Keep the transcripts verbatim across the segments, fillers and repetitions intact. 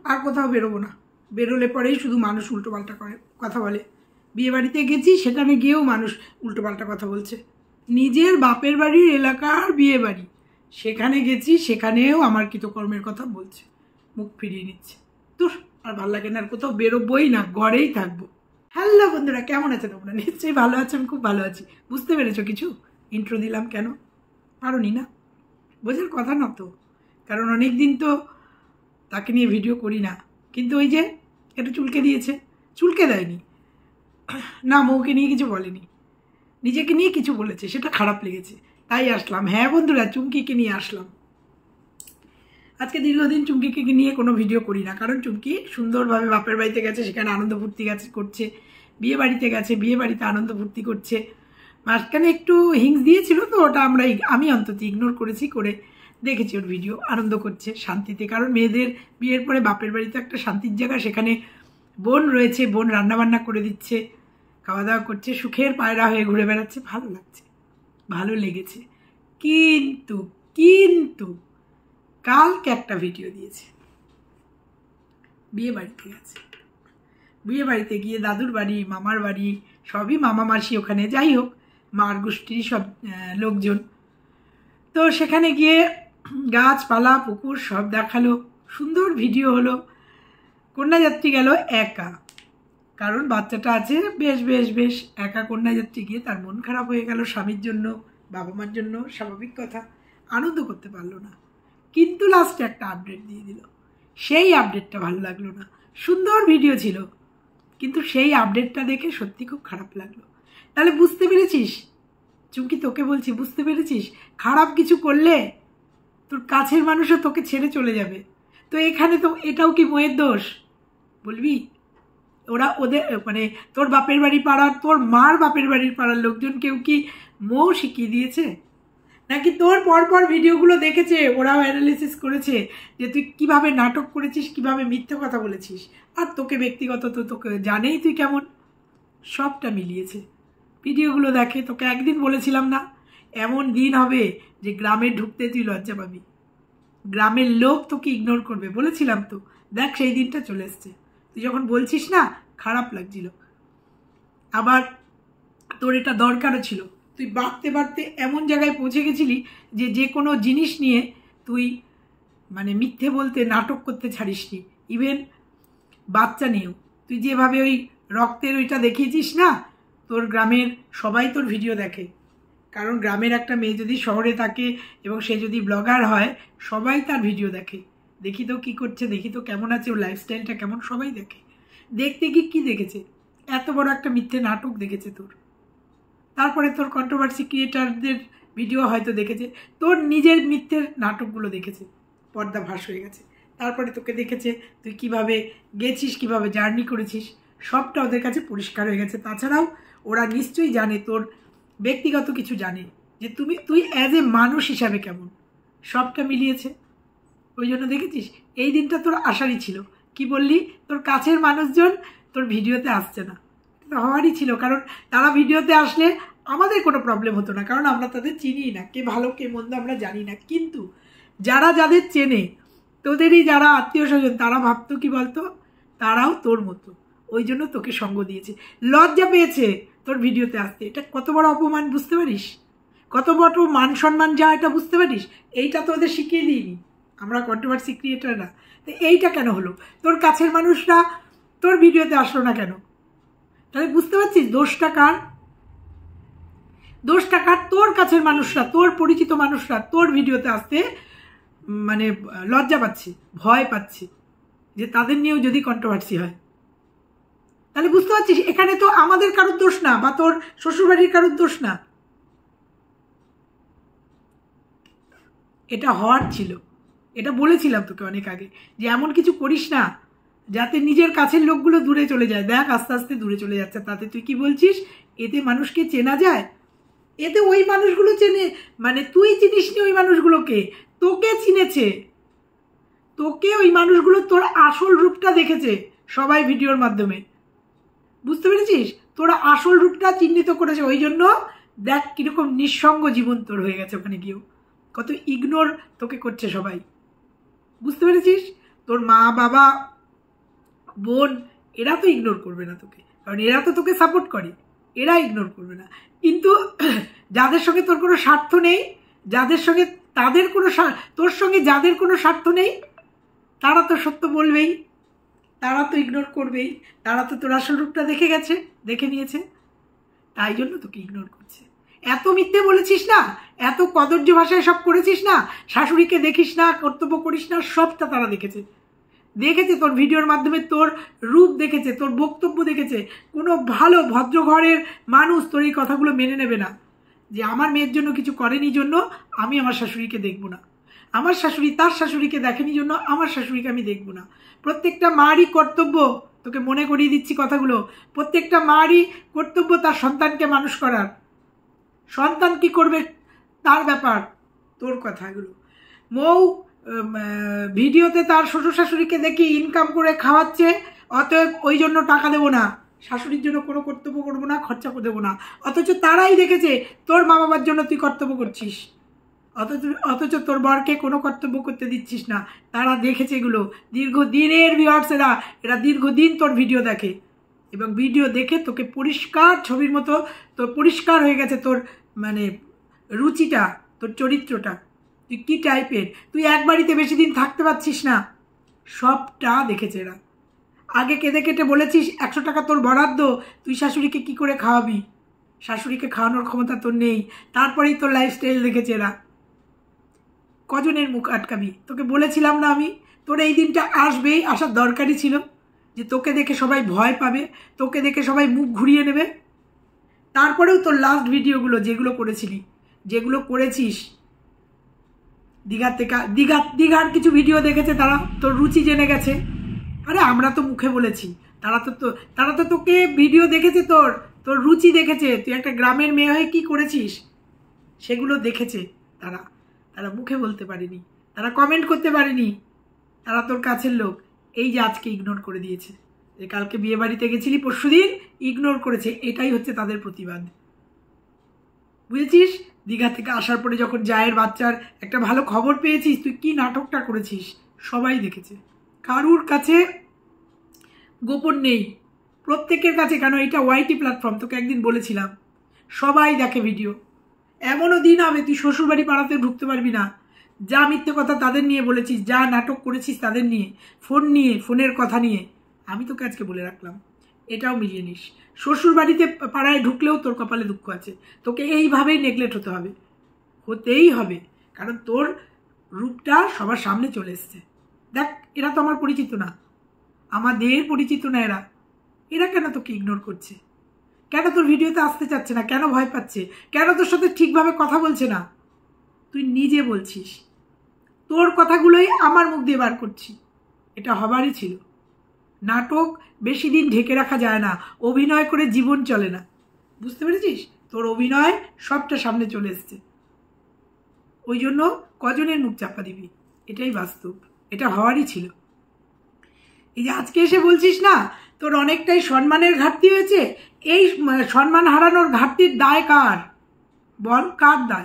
আর কোথাও বেরোবো না। বেরোলে পরেই শুধু মানুষ উল্টোপাল্টা করে কথা বলে। বিয়ে বাড়িতে গেছি, সেখানে গিয়েও মানুষ উল্টোপাল্টা কথা বলছে। নিজের বাপের বাড়ির এলাকার বিয়ে বাড়ি, সেখানে গেছি, সেখানেও আমার কৃতকর্মের কথা বলছে, মুখ ফিরিয়ে নিচ্ছে। তোর আর ভালো লাগে না, আর কোথাও বেরোবোই না, ঘরেই থাকবো। হ্যালো বন্ধুরা, কেমন আছে তোমরা? নিশ্চয়ই ভালো আছো, আমি খুব ভালো আছি। বুঝতে পেরেছো কিছু? ইন্ট্রো দিলাম কেন? পারোনি না? বোঝার কথা না তো, কারণ অনেক দিন তো তাকে নিয়ে ভিডিও করি না। কিন্তু ওই যে এটা চুলকে দিয়েছে, চুলকে দেয়নি না, মৌকে নিয়ে কিছু বলেনি, নিজেকে নিয়ে কিছু বলেছে, সেটা খারাপ লেগেছে, তাই আসলাম। হ্যাঁ বন্ধুরা, চুমকিকে নিয়ে আসলাম। আজকে দীর্ঘদিন চুমকিকে নিয়ে কোনো ভিডিও করি না, কারণ চুমকি সুন্দরভাবে বাপের বাড়িতে গেছে, সেখানে আনন্দ ফুর্তি গেছে করছে, বিয়ে বাড়িতে গেছে, বিয়ে বাড়িতে আনন্দ ফুর্তি করছে। মাঝখানে একটু হিংস দিয়েছিল তো, ওটা আমরা আমি অন্তত ইগনোর করেছি, করে দেখেছি ওর ভিডিও, আনন্দ করছে শান্তিতে। কারণ মেয়েদের বিয়ের পরে বাপের বাড়িতে একটা শান্তির জায়গা, সেখানে বোন রয়েছে, বোন রান্নাবান্না করে দিচ্ছে, খাওয়া দাওয়া করছে, সুখের পায়রা হয়ে ঘুরে বেড়াচ্ছে, ভালো লাগছে, ভালো লেগেছে। কিন্তু কিন্তু কালকে একটা ভিডিও দিয়েছে, বিয়ে বাড়িতে গেছে, বিয়ে বাড়িতে গিয়ে দাদুর বাড়ি, মামার বাড়ি, সবই মামা মাসি ওখানে, যাই হোক মার গোষ্ঠীর সব লোকজন। তো সেখানে গিয়ে গাছপালা পুকুর সব দেখালো, সুন্দর ভিডিও হলো। কন্যাযাত্রী গেল একা, কারণ বাচ্চাটা আছে, বেশ বেশ বেশ একা কন্যাযাত্রী গিয়ে তার মন খারাপ হয়ে গেল স্বামীর জন্য, বাবা মার জন্য, স্বাভাবিক কথা, আনন্দ করতে পারলো না। কিন্তু লাস্টে একটা আপডেট দিয়ে দিল, সেই আপডেটটা ভালো লাগলো না। সুন্দর ভিডিও ছিল, কিন্তু সেই আপডেটটা দেখে সত্যি খুব খারাপ লাগলো। তাহলে বুঝতে পেরেছিস চুমকি, তোকে বলছি, বুঝতে পেরেছিস খারাপ কিছু করলে তোর কাছের মানুষও তোকে ছেড়ে চলে যাবে। তো এখানে তো এটাও কি মোয়ের দোষ বলবি? ওরা ওদের মানে তোর বাপের বাড়ি পাড়ার, তোর মার বাপের বাড়ির পাড়ার লোকজন কেউ কি মৌ শিখিয়ে দিয়েছে? নাকি তোর পরপর ভিডিওগুলো দেখেছে, ওরাও অ্যানালিসিস করেছে যে তুই কিভাবে নাটক করেছিস, কিভাবে মিথ্যে কথা বলেছিস, আর তোকে ব্যক্তিগত তো তোকে জানেই তুই কেমন, সবটা মিলিয়েছে। ভিডিওগুলো দেখে। তোকে একদিন বলেছিলাম না, এমন দিন হবে যে গ্রামে ঢুকতে তুই লজ্জা পাবি, গ্রামের লোক তোকে ইগনোর করবে, বলেছিলাম তো। দেখ সেই দিনটা চলে এসছে। তুই যখন বলছিস না, খারাপ লাগছিল। আবার তোর এটা দরকারও ছিল, তুই বাড়তে বাড়তে এমন জায়গায় পৌঁছে গেছিলি যে যে কোনো জিনিস নিয়ে তুই মানে মিথ্যে বলতে, নাটক করতে ছাড়িসনি। ইভেন বাচ্চা নিয়েও তুই যেভাবে ওই রক্তের ওইটা দেখিয়েছিস না, তোর গ্রামের সবাই তোর ভিডিও দেখে। কারণ গ্রামের একটা মেয়ে যদি শহরে থাকে এবং সে যদি ব্লগার হয়, সবাই তার ভিডিও দেখে। দেখি তো কী করছে, দেখি তো কেমন আছে, ওর লাইফস্টাইলটা কেমন, সবাই দেখে। দেখতে কি কী দেখেছে? এত বড় একটা মিথ্যে নাটক দেখেছে তোর। তারপরে তোর কন্ট্রোভার্সি ক্রিয়েটারদের ভিডিও হয়তো দেখেছে, তোর নিজের মিথ্যের নাটকগুলো দেখেছে, পর্দা ফাঁস হয়ে গেছে। তারপরে তোকে দেখেছে তুই কিভাবে গেছিস, কিভাবে জার্নি করেছিস, সবটা ওদের কাছে পরিষ্কার হয়ে গেছে। তাছাড়াও ওরা নিশ্চয়ই জানে, তোর ব্যক্তিগত কিছু জানে, যে তুমি তুই অ্যাজ এ মানুষ হিসাবে কেমন, সবটা মিলিয়েছে। ওই জন্য দেখেছিস এই দিনটা তোর আসারই ছিল। কি বললি? তোর কাছের মানুষজন তোর ভিডিওতে আসছে না, হওয়ারই ছিল, কারণ তারা ভিডিওতে আসলে আমাদের কোনো প্রবলেম হতো না, কারণ আমরা তাদের চিনি না, কে ভালো কে মন্দ আমরা জানি না। কিন্তু যারা যাদের চেনে, তোদেরই যারা আত্মীয় স্বজন, তারা ভাবতো কি বলতো, তারাও তোর মতো, ওই জন্য তোকে সঙ্গ দিয়েছে, লজ্জা পেয়েছে তোর ভিডিওতে আসতে। এটা কত বড় অপমান, বুঝতে পারিস? কত বড় মান সম্মান যা, এটা বুঝতে পারিস? এইটা তো ওদের শিখিয়ে দিইনি আমরা কন্ট্রোভার্সি ক্রিয়েটাররা। তো এইটা কেন হলো? তোর কাছের মানুষরা তোর ভিডিওতে আসলো না কেন? তাহলে বুঝতে পারছিস দোষটা কার? দোষটা কার? তোর কাছের মানুষরা, তোর পরিচিত মানুষরা তোর ভিডিওতে আসতে মানে লজ্জা পাচ্ছে, ভয় পাচ্ছে, যে তাদের নিয়েও যদি কন্ট্রোভার্সি হয়। তাহলে বুঝতে পারছিস এখানে তো আমাদের কারোর দোষ না, বা তোর শ্বশুরবাড়ির কারোর দোষ না, এটা হওয়ার ছিল। এটা বলেছিলাম তোকে অনেক আগে, যে এমন কিছু করিস না যাতে নিজের কাছের লোকগুলো দূরে চলে যায়। দেখ আস্তে আস্তে দূরে চলে যাচ্ছে। তাতে তুই কি বলছিস? এতে মানুষকে চেনা যায়, এতে ওই মানুষগুলো চেনে, মানে তুই চিনিস নি ওই মানুষগুলোকে, তোকে চিনেছে, তোকে ওই মানুষগুলো তোর আসল রূপটা দেখেছে সবাই ভিডিওর মাধ্যমে, বুঝতে পেরেছিস? তোরা আসল রূপটা চিহ্নিত করেছে। ওই জন্য দেখ কিরকম নিঃসঙ্গ জীবন তোর হয়ে গেছে, ওখানে গিয়েও কত ইগনোর তোকে করছে সবাই, বুঝতে পেরেছিস? তোর মা বাবা বোন এরা তো ইগনোর করবে না তোকে, কারণ এরা তো তোকে সাপোর্ট করে, এরা ইগনোর করবে না। কিন্তু যাদের সঙ্গে তোর কোনো স্বার্থ নেই, যাদের সঙ্গে তাদের কোনো তোর সঙ্গে যাদের কোনো স্বার্থ নেই, তারা তো সত্য বলবেই, তারা তো ইগনোর করবেই, তারা তো তোর আসল রূপটা দেখে গেছে, দেখে নিয়েছে, তাই জন্য তোকে ইগনোর করছে। এত মিথ্যে বলেছিস না, এত কদর্য ভাষায় সব করেছিস না, শাশুড়িকে দেখিস না, কর্তব্য করিস না, সবটা তারা দেখেছে, দেখেছে তোর ভিডিওর মাধ্যমে, তোর রূপ দেখেছে, তোর বক্তব্য দেখেছে। কোনো ভালো ভদ্র ঘরের মানুষ তোর এই কথাগুলো মেনে নেবে না, যে আমার মেয়ের জন্য কিছু করেনি জন্য আমি আমার শাশুড়িকে দেখব না, আমার শাশুড়ি তার শাশুড়িকে দেখেনি জন্য আমার শাশুড়িকে আমি দেখব না। প্রত্যেকটা মারই কর্তব্য, তোকে মনে করিয়ে দিচ্ছি কথাগুলো, প্রত্যেকটা মারই কর্তব্য তার সন্তানকে মানুষ করার। সন্তান কি করবে তার ব্যাপার, তোর কথাগুলো। মৌ ভিডিওতে তার শ্বশুর শাশুড়িকে দেখি ইনকাম করে খাওয়াচ্ছে, অতএব ওই জন্য টাকা দেবো না, শাশুড়ির জন্য কোনো কর্তব্য করবো না, খরচা করে দেবো না। অথচ তারাই দেখেছে তোর মা বাবার জন্য তুই কর্তব্য করছিস, অথচ অথচ তোর বরকে কোনো কর্তব্য করতে দিচ্ছিস না। তারা দেখেছে এগুলো, দীর্ঘদিনের ভিউয়ার্স, এরা এরা দীর্ঘদিন তোর ভিডিও দেখে, এবং ভিডিও দেখে তোকে পরিষ্কার ছবির মতো তোর পরিষ্কার হয়ে গেছে তোর মানে রুচিটা, তোর চরিত্রটা, তুই কী টাইপের। তুই এক বাড়িতে বেশি দিন থাকতে পারছিস না, সবটা দেখেছে এরা। আগে কেঁদে কেটে বলেছিস একশো টাকা তোর বরাদ্দ, তুই শাশুড়িকে কি করে খাওয়াবি, শাশুড়িকে খাওয়ানোর ক্ষমতা তোর নেই। তারপরেই তোর লাইফস্টাইল দেখেছে এরা। কজনের মুখ আটকাবি? তোকে বলেছিলাম না আমি, তোর এই দিনটা আসবেই, আসার দরকারই ছিল, যে তোকে দেখে সবাই ভয় পাবে, তোকে দেখে সবাই মুখ ঘুরিয়ে নেবে। তারপরেও তোর লাস্ট ভিডিওগুলো যেগুলো করেছিলি, যেগুলো করেছিস, দীঘার থেকে দীঘা দীঘার কিছু ভিডিও দেখেছে তারা, তোর রুচি জেনে গেছে। আরে আমরা তো মুখে বলেছি, তারা তো তারা তো তোকে ভিডিও দেখেছে, তোর তোর রুচি দেখেছে, তুই একটা গ্রামের মেয়ে হয়ে কী করেছিস সেগুলো দেখেছে তারা। তারা মুখে বলতে পারেনি, তারা কমেন্ট করতে পারেনি, তারা তোর কাছের লোক। এই যে আজকে ইগনোর করে দিয়েছে, যে কালকে বিয়ে বাড়িতে গেছিলি, পরশুদিন ইগনোর করেছে, এটাই হচ্ছে তাদের প্রতিবাদ, বুঝেছিস? দীঘা থেকে আসার পরে যখন জায়ের বাচ্চার একটা ভালো খবর পেয়েছিস, তুই কি নাটকটা করেছিস সবাই দেখেছে, কারুর কাছে গোপন নেই, প্রত্যেকের কাছে। কেন এটা ওয়াইটি প্ল্যাটফর্ম, তোকে একদিন বলেছিলাম, সবাই দেখে ভিডিও। এমনও দিন হবে তুই শ্বশুরবাড়ি পাড়াতে ঢুকতে পারবি না, যা মিথ্যে কথা তাদের নিয়ে বলেছিস, যা নাটক করেছিস তাদের নিয়ে, ফোন নিয়ে, ফোনের কথা নিয়ে। আমি তোকে আজকে বলে রাখলাম, এটাও মিলিয়ে নিস। শ্বশুরবাড়িতে পাড়ায় ঢুকলেও তোর কপালে দুঃখ আছে, তোকে এইভাবেই নেগলেক্ট হতে হবে, হতেই হবে, কারণ তোর রূপটা সবার সামনে চলে এসছে। দেখ, এরা তো আমার পরিচিত না, আমাদের পরিচিত না এরা, এরা কেন তোকে ইগনোর করছে, কেন তোর ভিডিওতে আসতে চাচ্ছে না, কেন ভয় পাচ্ছে, কেন তোর সাথে ঠিকভাবে কথা বলছে না? তুই নিজে বলছিস, তোর কথাগুলোই আমার মুখ দিয়ে বার করছি, এটা হবারই ছিল। নাটক বেশি দিন ঢেকে রাখা যায় না, অভিনয় করে জীবন চলে না, বুঝতে পেরেছিস? তোর অভিনয় সবটা সামনে চলে এসছে, ওই জন্য কজনের মুখ চাপা দিবি, এটাই বাস্তব, এটা হওয়ারই ছিল। এই যে আজকে এসে বলছিস না তোর অনেকটাই সম্মানের ঘাটতি হয়েছে, এই সম্মান হারানোর ঘাটতির দায় কার বল? কার দায়?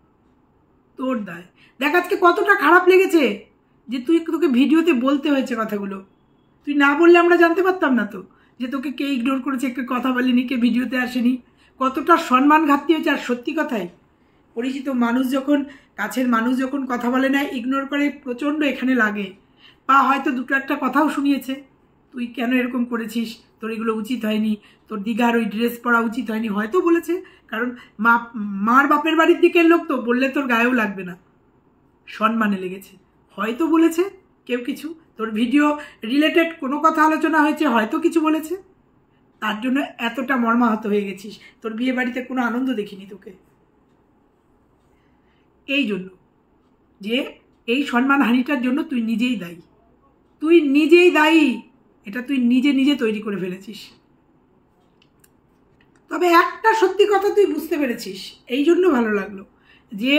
তোর দায়। দেখ আজকে কতটা খারাপ লেগেছে যে তুই, তোকে ভিডিওতে বলতে হয়েছে কথাগুলো, তুই না বললে আমরা জানতে পারতাম না তো যে তোকে কে ইগনোর করেছে, কে কথা বলেনি, কে ভিডিওতে আসেনি, কতটা সম্মান ঘাটতি হয়েছে। আর সত্যি কথাই, পরিচিত মানুষ যখন, কাছের মানুষ যখন কথা বলে না, ইগনোর করে, প্রচণ্ড এখানে লাগে। বা হয়তো দুটো একটা কথাও শুনিয়েছে, তুই কেন এরকম করেছিস, তোর এগুলো উচিত হয়নি, তোর দীঘার ওই ড্রেস পরা উচিত হয়নি, হয়তো বলেছে, কারণ মা মার বাপের বাড়ির দিকের লোক তো, বললে তোর গায়েও লাগবে না, সম্মানে লেগেছে, হয়তো বলেছে কেউ কিছু, তোর ভিডিও রিলেটেড কোনো কথা আলোচনা হয়েছে, হয়তো কিছু বলেছে, তার জন্য এতটা মর্মাহত হয়ে গেছিস। তোর বিয়ে বাড়িতে কোনো আনন্দ দেখিনি তোকে, এই জন্য যে এই সম্মানহানিটার জন্য তুই নিজেই দায়ী, তুই নিজেই দায়ী, এটা তুই নিজে নিজে তৈরি করে ফেলেছিস। তবে একটা সত্যি কথা তুই বুঝতে পেরেছিস, এই জন্য ভালো লাগলো, যে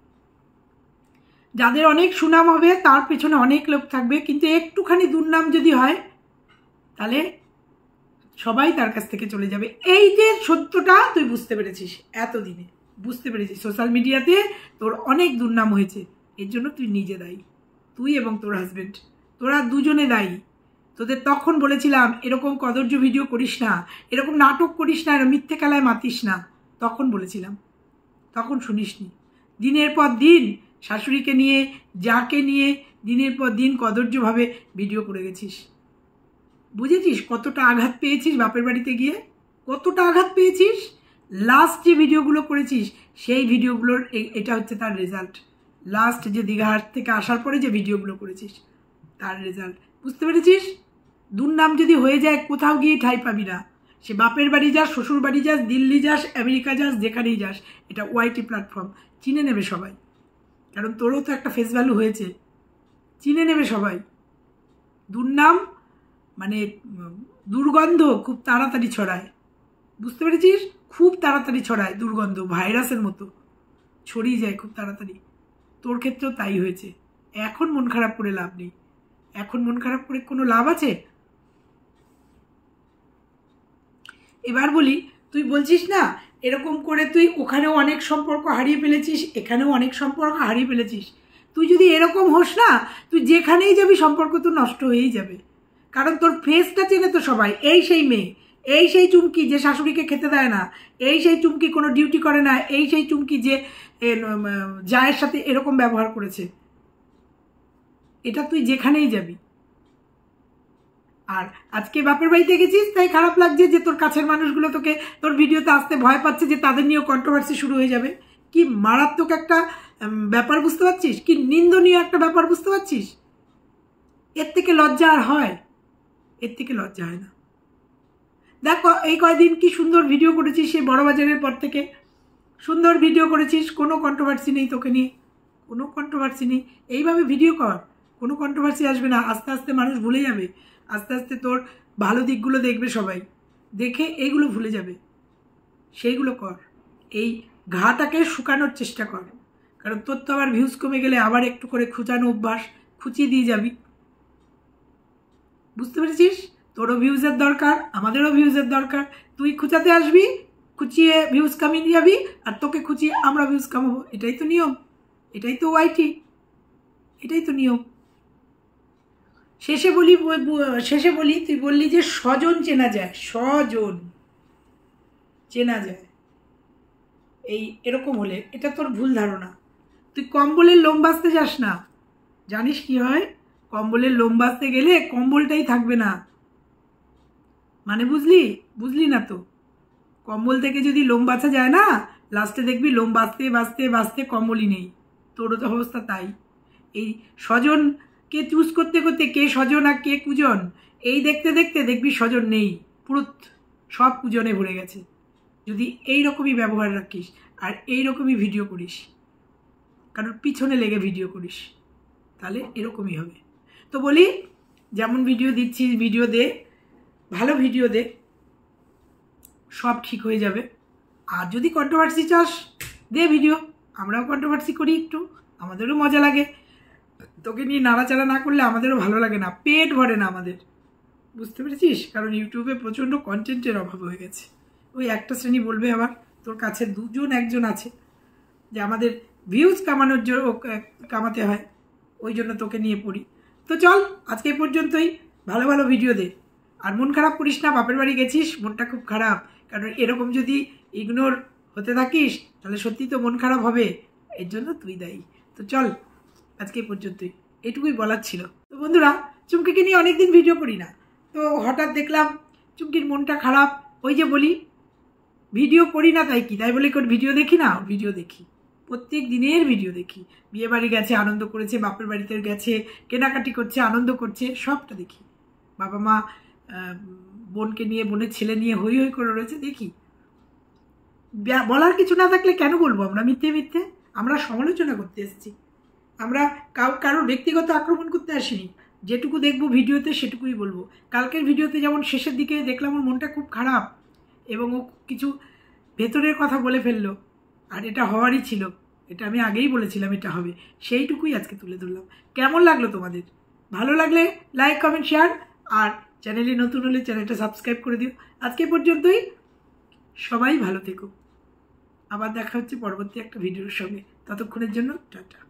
যাদের অনেক সুনাম হবে তার পেছনে অনেক লোক থাকবে, কিন্তু একটুখানি দুর্নাম যদি হয় তাহলে সবাই তার কাছ থেকে চলে যাবে। এই যে সত্যটা তুই বুঝতে পেরেছিস, এতদিনে বুঝতে পেরেছিস সোশ্যাল মিডিয়াতে তোর অনেক দুর্নাম হয়েছে, এর জন্য তুই নিজে দায়ী, তুই এবং তোর হাজবেন্ড তোরা দুজনে দায়ী। তোদের তখন বলেছিলাম এরকম কদর্য ভিডিও করিস না, এরকম নাটক করিস না, এরকম মিথ্যে খেলায় মাতিস না, তখন বলেছিলাম, তখন শুনিসনি। দিনের পর দিন শাশুড়িকে নিয়ে, যাকে নিয়ে দিনের পর দিন কদর্যভাবে ভিডিও করে গেছিস। বুঝেছিস কতটা আঘাত পেয়েছিস বাপের বাড়িতে গিয়ে, কতটা আঘাত পেয়েছিস? লাস্ট যে ভিডিওগুলো করেছিস সেই ভিডিওগুলোর এটা হচ্ছে তার রেজাল্ট। লাস্ট যে দীঘাহাট থেকে আসার পরে যে ভিডিওগুলো করেছিস তার রেজাল্ট। বুঝতে পেরেছিস? দুর্নাম যদি হয়ে যায় কোথাও গিয়ে ঠাঁই পাবি না। সে বাপের বাড়ি যাস, শ্বশুর বাড়ি যাস, দিল্লি যাস, আমেরিকা যাস, যেখানেই যাস, এটা ওয়াইটি প্ল্যাটফর্ম, চিনে নেবে সবাই। কারণ তোরও তো একটা ফেস ভ্যালু হয়েছে, চিনে নেবে সবাই। দুর্নাম মানে দুর্গন্ধ খুব তাড়াতাড়ি ছড়ায়, বুঝতে পেরেছিস? খুব তাড়াতাড়ি ছড়ায় দুর্গন্ধ, ভাইরাসের মতো ছড়িয়ে যায় খুব তাড়াতাড়ি। তোর ক্ষেত্রেও তাই হয়েছে। এখন মন খারাপ করে লাভ নেই, এখন মন খারাপ করে কোনো লাভ আছে? এবার বলি, তুই বলছিস না এরকম করে তুই ওখানেও অনেক সম্পর্ক হারিয়ে ফেলেছিস, এখানেও অনেক সম্পর্ক হারিয়ে ফেলেছিস। তুই যদি এরকম হোস না, তুই যেখানেই যাবি সম্পর্ক তো নষ্ট হয়েই যাবে। কারণ তোর ফেসটা চেনে তো সবাই, এই সেই মেয়ে, এই সেই চুমকি যে শাশুড়িকে খেতে দেয় না, এই সেই চুমকি কোনো ডিউটি করে না, এই সেই চুমকি যে জায়ের সাথে এরকম ব্যবহার করেছে। এটা তুই যেখানেই যাবি। আর আজকে বাপের বাড়িতে গেছিস তাই খারাপ লাগছে যে তোর কাছের মানুষগুলো তোকে তোর ভিডিওতে আসতে ভয় পাচ্ছে যে তাদের নিয়েও কন্ট্রোভার্সি শুরু হয়ে যাবে। কি মারাত্মক একটা ব্যাপার, বুঝতে পারছিস? কি নিন্দনীয় একটা ব্যাপার, বুঝতে পারছিস? এর থেকে লজ্জা আর হয়? এর থেকে লজ্জা হয় না। দেখো এই কয়দিন কি সুন্দর ভিডিও করেছিস, সেই বড়বাজারের পর থেকে সুন্দর ভিডিও করেছিস, কোনো কন্ট্রোভার্সি নেই তোকে নিয়ে, কোনো কন্ট্রোভার্সি নেই। এইভাবে ভিডিও কর, কোনো কন্ট্রোভার্সি আসবে না। আস্তে আস্তে মানুষ ভুলে যাবে, আস্তে আস্তে তোর ভালো দিকগুলো দেখবে সবাই, দেখে এইগুলো ভুলে যাবে। সেইগুলো কর, এই ঘাটাকে শুকানোর চেষ্টা কর। কারণ তোর তো আবার ভিউজ কমে গেলে আবার একটু করে খুঁচানো অভ্যাস, খুঁচিয়ে দিয়ে যাবি। বুঝতে পেরেছিস? তোরও ভিউজের দরকার, আমাদেরও ভিউজের দরকার। তুই খুঁচাতে আসবি, খুঁচিয়ে ভিউজ কামিয়ে যাবি, আর তোকে খুঁচিয়ে আমরা ভিউজ কামাবো। এটাই তো নিয়ম, এটাই তো ওয়াইটি, এটাই তো নিয়ম। শেষে বলি শেষে বলি তুই বললি যে স্বজন চেনা যায়, স্বজন চেনা যায় এই এরকম হলে, এটা তোর ভুল ধারণা। তুই কম্বলের লোম বাঁচতে যাস না, জানিস কি হয়? কম্বলের লোম বাঁচতে গেলে কম্বলটাই থাকবে না, মানে বুঝলি? বুঝলি না তো? কম্বল থেকে যদি লোম বাঁচা যায় না, লাস্টে দেখবি লোম বাঁচতে বাঁচতে বাঁচতে কম্বলই নেই। তোরও তো অবস্থা তাই। এই স্বজনকে চুজ করতে করতে কে স্বজন আর কে কুজন, এই দেখতে দেখতে দেখবি স্বজন নেই, পুরো সব কুজনে ভরে গেছে। যদি এই রকমই ব্যবহার রাখিস আর এই রকমই ভিডিও করিস, কারণ পিছনে লেগে ভিডিও করিস, তাহলে এরকমই হবে। তো বলি, যেমন ভিডিও দিচ্ছিস ভিডিও দে, ভালো ভিডিও দে, সব ঠিক হয়ে যাবে। আর যদি কন্ট্রোভার্সি চাস দে ভিডিও, আমরাও কন্ট্রোভার্সি করি একটু, আমাদেরও মজা লাগে। তোকে নিয়ে নাড়াচাড়া না করলে আমাদেরও ভালো লাগে না, পেট ভরে না আমাদের, বুঝতে পেরেছিস? কারণ ইউটিউবে প্রচণ্ড কন্টেন্টের অভাব হয়ে গেছে। ওই একটা শ্রেণী বলবে আবার তোর কাছে দুজন একজন আছে যে আমাদের ভিউজ কামানোর জন্য কামাতে হয়, ওই জন্য তোকে নিয়ে পড়ি। তো চল আজকে পর্যন্তই, ভালো ভালো ভিডিও দে। আর মন খারাপ করিস না, বাপের বাড়ি গেছিস, মনটা খুব খারাপ। কারণ এরকম যদি ইগনোর হতে থাকিস তাহলে সত্যি তো মন খারাপ হবে, এর জন্য তুই দায়ী। তো চল আজকে পর্যন্তই, এটুকুই বলার ছিল। তো বন্ধুরা, চুমকিকে নিয়ে অনেকদিন ভিডিও করি না, তো হঠাৎ দেখলাম চুমকির মনটা খারাপ। ওই যে বলি ভিডিও করি না তাই কি, তাই বলে কোন ভিডিও দেখি না? ভিডিও দেখি, প্রত্যেক দিনের ভিডিও দেখি। বিয়ে বাড়ি গেছে আনন্দ করেছে, বাপের বাড়িতে গেছে কেনাকাটি করছে আনন্দ করছে, সবটা দেখি। বাবা মা বোনকে নিয়ে, বোনের ছেলে নিয়ে হই হই করে রয়েছে, দেখি। বলার কিছু না থাকলে কেন বলবো আমরা মিথ্যে মিথ্যে? আমরা সমালোচনা করতে এসেছি, আমরা কাউ কারোর ব্যক্তিগত আক্রমণ করতে আসিনি। যেটুকু দেখবো ভিডিওতে সেটুকুই বলবো। কালকের ভিডিওতে যেমন শেষের দিকে দেখলাম ওর মনটা খুব খারাপ এবং ও কিছু ভেতরের কথা বলে ফেললো, আর এটা হওয়ারই ছিল, এটা আমি আগেই বলেছিলাম এটা হবে, সেইটুকুই আজকে তুলে ধরলাম। কেমন লাগলো তোমাদের? ভালো লাগলে লাইক কমেন্ট শেয়ার, আর চ্যানেলে নতুন হলে চ্যানেলটা সাবস্ক্রাইব করে দিও। আজকে পর্যন্তই, সবাই ভালো থেকো। আবার দেখা হচ্ছে পরবর্তী একটা ভিডিওর সঙ্গে, ততক্ষণের জন্য টাটা।